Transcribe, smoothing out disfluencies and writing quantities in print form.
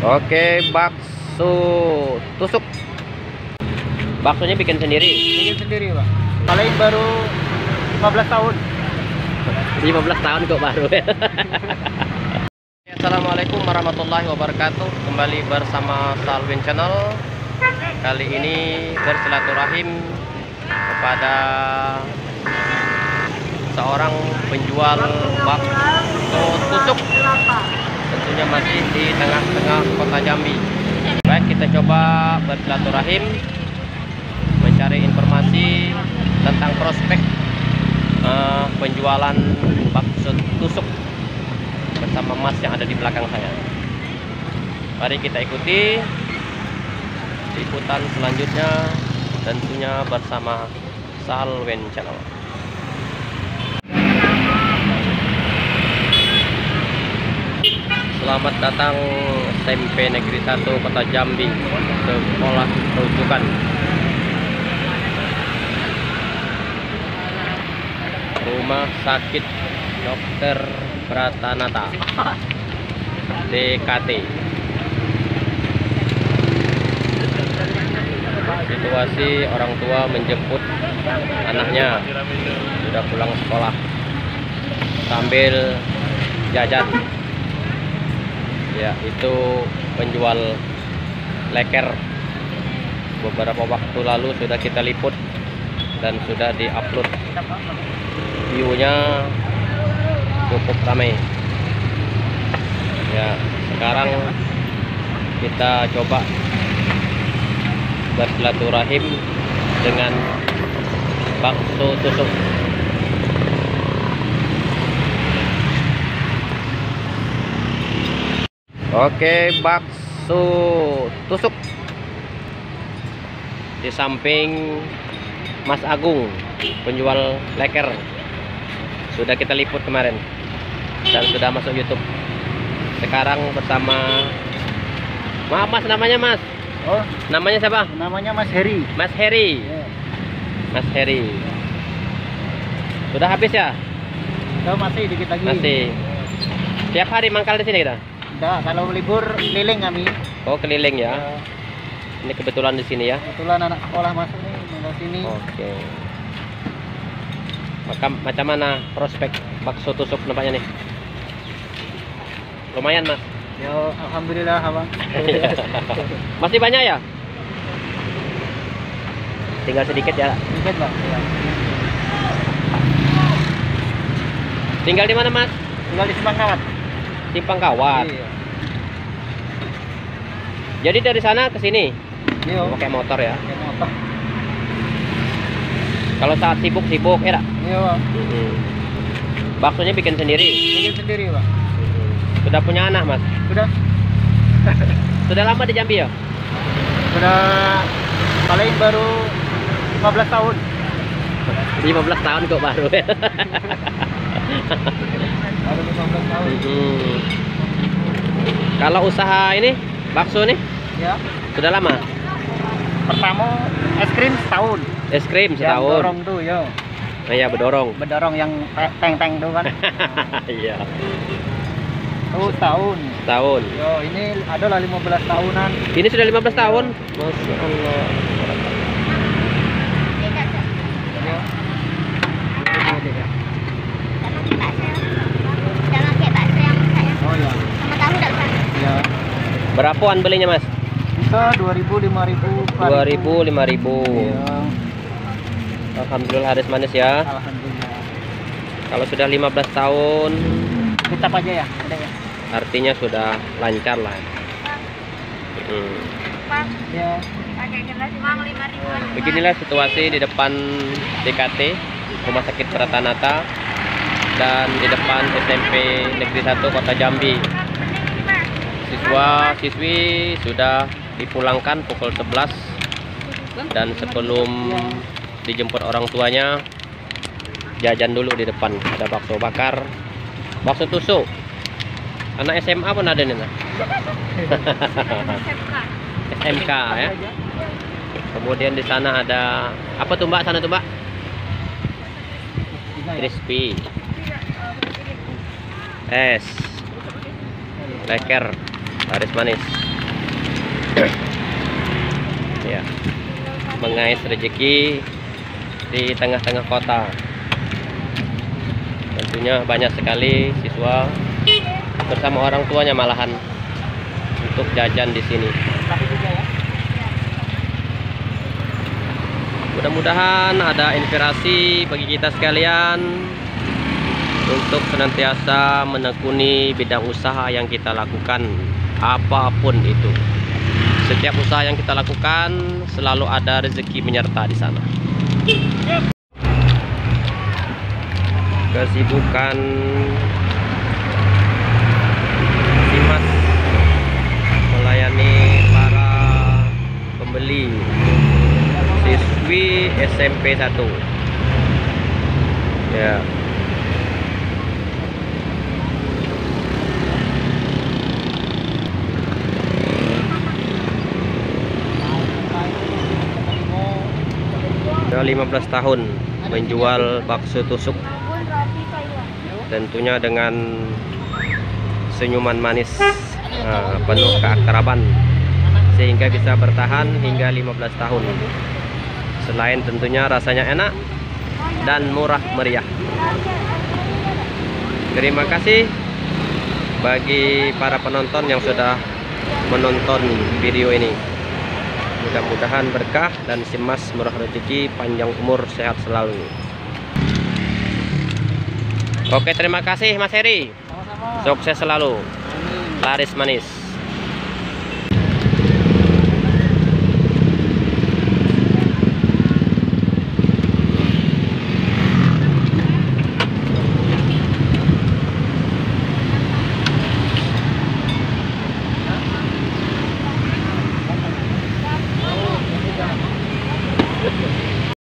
Oke, bakso tusuk. Baksonya bikin sendiri. Bikin sendiri, Pak. Paling baru 15 tahun. 15 tahun kok baru. Assalamualaikum warahmatullahi wabarakatuh. Kembali bersama Salwin Channel. Kali ini bersilaturahim kepada seorang penjual bakso tusuk. Tentunya masih di tengah-tengah kota Jambi. Baik, kita coba bersilaturahim mencari informasi tentang prospek penjualan bakso tusuk bersama Mas yang ada di belakang saya. Mari kita ikuti liputan selanjutnya, tentunya bersama Salwin Channel. Selamat datang SMP Negeri 1 Kota Jambi, sekolah rujukan. Rumah Sakit Dr. Pratanata DKT. Situasi orang tua menjemput anaknya sudah pulang sekolah sambil jajan. Ya, itu penjual leker. Beberapa waktu lalu sudah kita liput dan sudah diupload. View-nya cukup ramai. Ya, sekarang kita coba bersilaturahim dengan bakso tusuk. Oke, bakso tusuk di samping Mas Agung, penjual leker. Sudah kita liput kemarin dan sudah masuk YouTube. Sekarang bersama, maaf Mas, namanya Mas. Oh, namanya siapa? namanya Mas Heri. Mas Heri. Ya. Mas Heri. Sudah habis ya? Oh, masih dikit lagi. Masih. Tiap hari mangkal di sini kita? Enggak, kalau libur keliling kami. Oh, keliling ya. Ya, Ini kebetulan di sini ya. kebetulan anak sekolah masuk nih dari sini. Oke. Macam mana prospek bakso tusuk nampaknya nih? Lumayan, Mas. Ya, alhamdulillah, Abang. Masih banyak ya? Tinggal sedikit ya. Dikit, Pak. Ya. Tinggal di mana, Mas? Tinggal di Simpangkawat. Simpang Kawat. Iya. Jadi dari sana ke sini Iya. pakai motor ya. Pakai motor. Kalau saat sibuk-sibuk ya, Dak? Iya, Pak. Baksonya bikin sendiri. Bikin sendiri, Pak. Sudah punya anak, Mas? Sudah. Sudah lama di Jambi ya? Sudah paling baru 15 tahun. 15 tahun kok baru. Baru 15 tahun. Kalau usaha ini bakso nih Ya. sudah lama? Pertama es krim setahun. Es krim Yang setahun. dorong tuh, ya. Nah, ya bedorong. Bedorong yang teng-teng tuh kan. Iya. Tuh tahun. Tahun. Yo, ini adalah 15 tahunan. Ini sudah 15 tahun. Masya Allah. Yo. Oh ya. Ya. Berapaan belinya, Mas? Bisa 2000, 5000, 2000, 5000. Ya. Alhamdulillah laris manis ya. Alhamdulillah. Kalau sudah 15 tahun Tetap aja ya, ada ya. artinya sudah lancar lah. Ya. Beginilah situasi di depan DKT Rumah Sakit Pratanata dan di depan SMP Negeri 1 Kota Jambi. Siswa-siswi sudah dipulangkan pukul 11 dan sebelum dijemput orang tuanya jajan dulu di depan. Ada bakso bakar, bakso tusuk. Anak SMA pun ada nih, nah. SMK ya. Kemudian di sana ada apa tuh, Mbak? Sana tuh, Mbak. Crispy. Es. Leker. Laris manis. Ya, mengais rezeki di tengah-tengah kota. Tentunya banyak sekali siswa bersama orang tuanya malahan untuk jajan di sini. Mudah-mudahan ada inspirasi bagi kita sekalian untuk senantiasa menekuni bidang usaha yang kita lakukan, apapun itu. Setiap usaha yang kita lakukan selalu ada rezeki menyerta di sana. Kesibukan si Mas melayani para pembeli siswi SMP 1. Ya. Sudah 15 tahun menjual bakso tusuk, tentunya dengan senyuman manis, penuh keakraban, sehingga bisa bertahan hingga 15 tahun. Selain tentunya rasanya enak dan murah meriah. Terima kasih bagi para penonton yang sudah menonton video ini. Mudah-mudahan berkah dan si Mas murah rezeki, panjang umur, sehat selalu. Oke, terima kasih Mas Heri. Sama-sama. Sukses selalu. Amin. Laris manis.